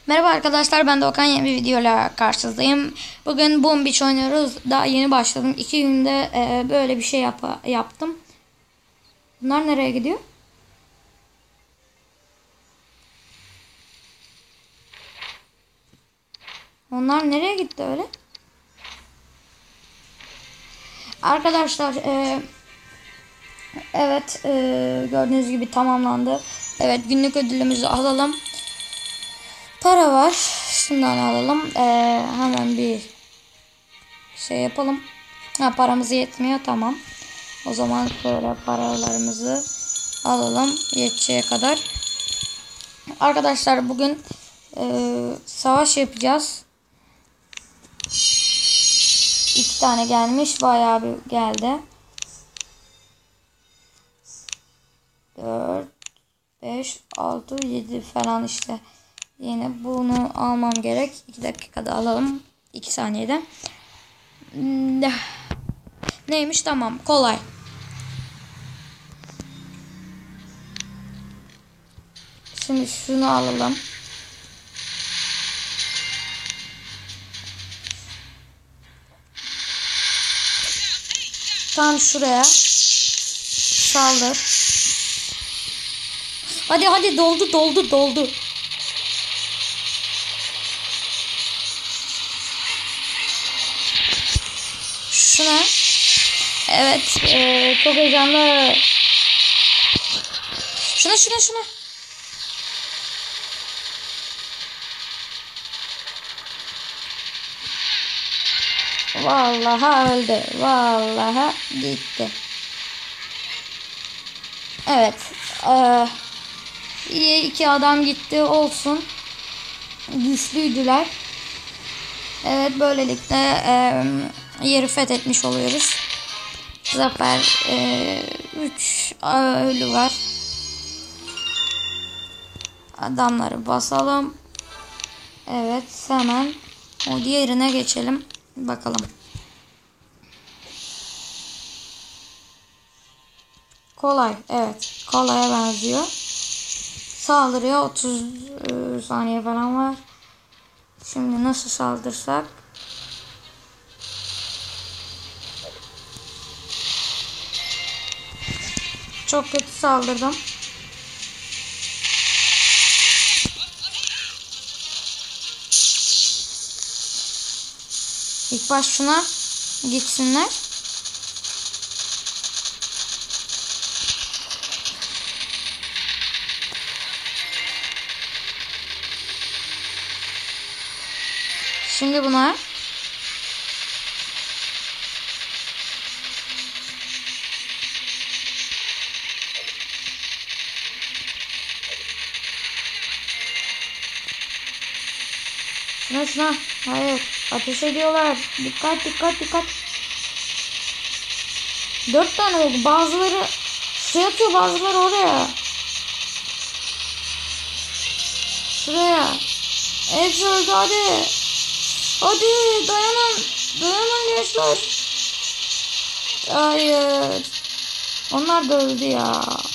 Merhaba arkadaşlar, ben de Okan, yeni bir videoyla karşınızdayım. Bugün Boom Beach oynuyoruz. Daha yeni başladım. 2 günde böyle bir şey yaptım. Bunlar nereye gidiyor? Onlar nereye gitti öyle? Arkadaşlar evet, gördüğünüz gibi tamamlandı. Evet, günlük ödülümüzü alalım. Para var. Şundan alalım. Hemen bir şey yapalım. Paramız yetmiyor, tamam. O zaman şöyle paralarımızı alalım yeteceği kadar. Arkadaşlar bugün savaş yapacağız. 2 tane gelmiş, bayağı bir geldi. 4 5 6 7 falan işte. Yine bunu almam gerek. 2 dakikada alalım. 2 saniyede. Neymiş? Tamam, kolay. Şimdi şunu alalım. Tam şuraya saldır. Hadi doldu. Şuna. Evet, çok heyecanlı. Şuna. Vallahi öldü. Vallahi gitti. Evet. İyi, 2 adam gitti, olsun. Güçlüydüler. Evet, böylelikle yeri fethetmiş oluyoruz. Zafer 3 ölü var. Adamları basalım. Evet, hemen o diğerine geçelim. Bakalım. Kolay. Evet. Kolaya benziyor. Saldırıyor. 30 saniye falan var. Şimdi nasıl saldırsak? Çok kötü saldırdım. İlk baş şuna gitsinler. Şimdi buna. Şuna. Hayır. Ateş ediyorlar. Dikkat. 4 tane oldu. Bazıları suya atıyor, bazıları oraya. Şuraya. Hepsi öldü, hadi. Hadi dayanın gençler. Hayır. Onlar da öldü ya.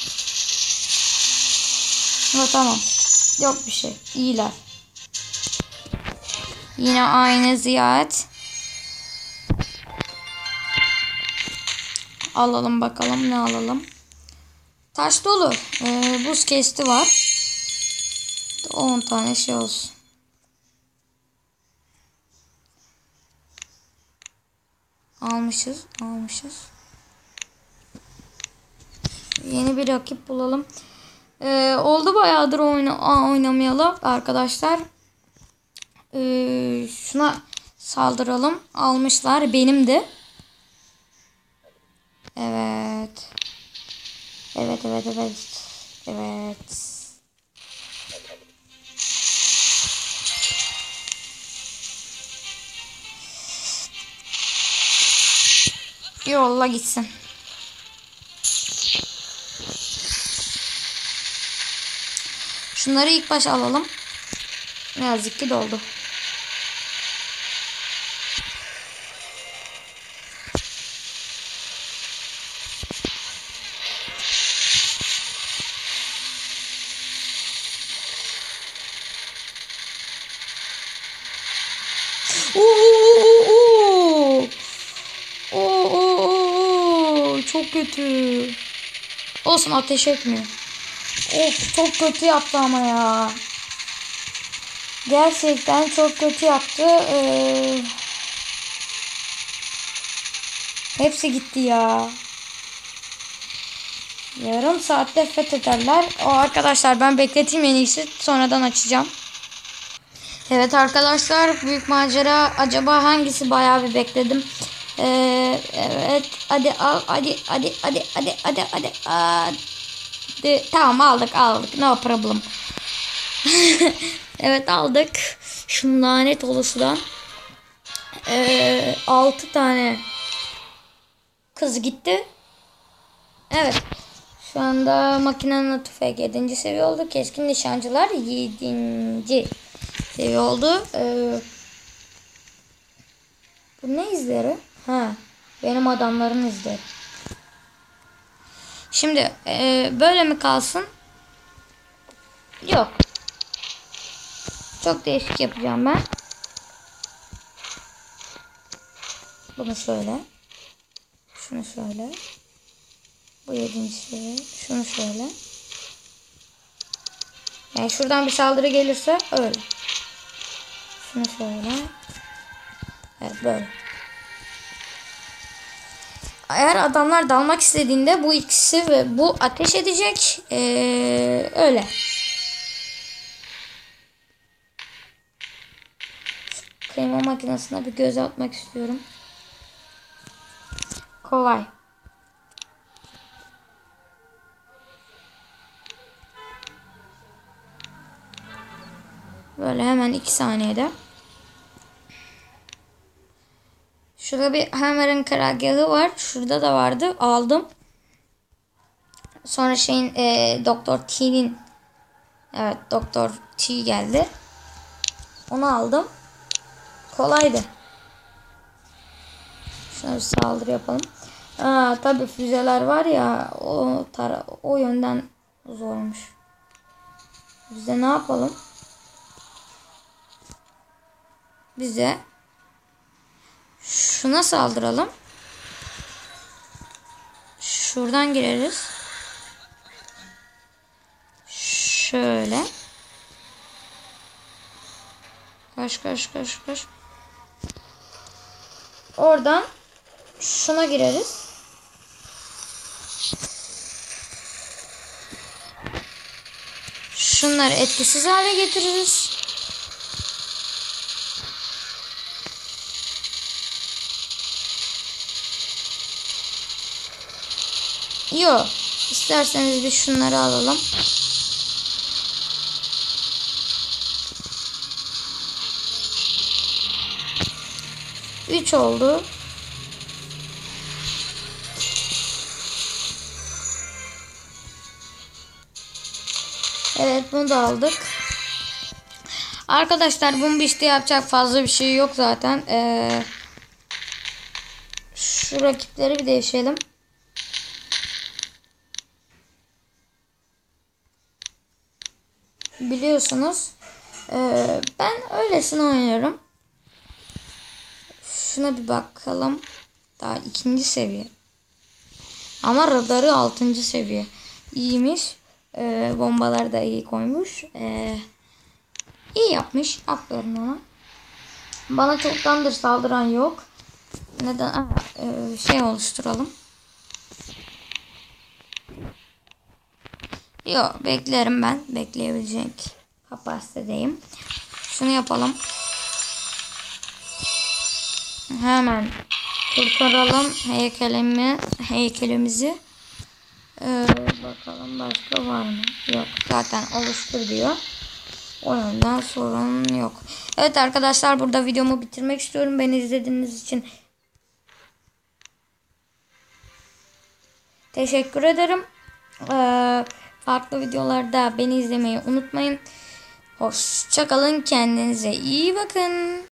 Ha, tamam. Yok bir şey. İyiler. Yine aynı ziyaret. Alalım bakalım, ne alalım. Taş dolu. Buz kesti var. 10 tane şey olsun. Almışız. Yeni bir rakip bulalım. Oldu bayağıdır oynamayalı arkadaşlar. Şuna saldıralım. Almışlar. Benim de. Evet. Yolla gitsin. Şunları ilk baş alalım. Ne yazık ki doldu. Oo, çok kötü. Olsun, ateş etmiyor. Of, çok kötü yaptı ama ya. Gerçekten çok kötü yaptı. Hepsi gitti ya. Yarım saatte fethederler. O arkadaşlar, ben bekleteyim en iyisi. Sonradan açacağım. Evet arkadaşlar, büyük macera. Acaba hangisi, bayağı bir bekledim. Evet, hadi al, hadi. Tamam, aldık, no problem. Evet, aldık. Şu lanet olasudan 6 tane kız gitti. Evet. Şu anda makinenin tüfek 7. seviye oldu. Keskin nişancılar 7. seviye oldu. Bu ne izleri? Ha, benim adamların izleri. Şimdi böyle mi kalsın? Yok. Çok değişik yapacağım ben. Bunu şöyle. Şunu şöyle. Bu 7. seviye. Şunu şöyle. Yani şuradan bir saldırı gelirse öyle. Şunu şöyle. Evet, böyle. Eğer adamlar dalmak istediğinde bu ikisi ve bu ateş edecek. Öyle. Kıyma makinesine bir göz atmak istiyorum. Kolay. Böyle hemen 2 saniyede. Şurada bir Hammer'ın karargahı var. Şurada da vardı. Aldım. Sonra şeyin Doktor T'nin, evet, Doktor T geldi. Onu aldım. Kolaydı. Şuna bir saldırı yapalım. Tabii füzeler var ya, o yönden zormuş. Bize ne yapalım? Bize şuna saldıralım. Şuradan gireriz. Şöyle. Koş. Oradan şuna gireriz. Şunları etkisiz hale getiririz. Yok. İsterseniz bir şunları alalım. Üç oldu. Evet, bunu da aldık. Arkadaşlar, bunun bir işte yapacak fazla bir şey yok zaten. Şu rakipleri bir değişelim. Biliyorsunuz. Ben öylesine oynuyorum. Şuna bir bakalım. Daha 2. seviye. Ama radarı 6. seviye. İyiymiş. Bombaları da iyi koymuş. İyi yapmış. Aferin ona. Bana çoktandır saldıran yok. Neden? Şey oluşturalım. Yok, beklerim ben. Bekleyebilecek kapasitedeyim. Şunu yapalım. Hemen kurtaralım heykelimizi. Bakalım başka var mı? Yok, zaten oluştur diyor. O yönden sorun yok. Evet arkadaşlar, burada videomu bitirmek istiyorum. Beni izlediğiniz için teşekkür ederim. Farklı videolarda beni izlemeyi unutmayın. Hoşça kalın, kendinize iyi bakın.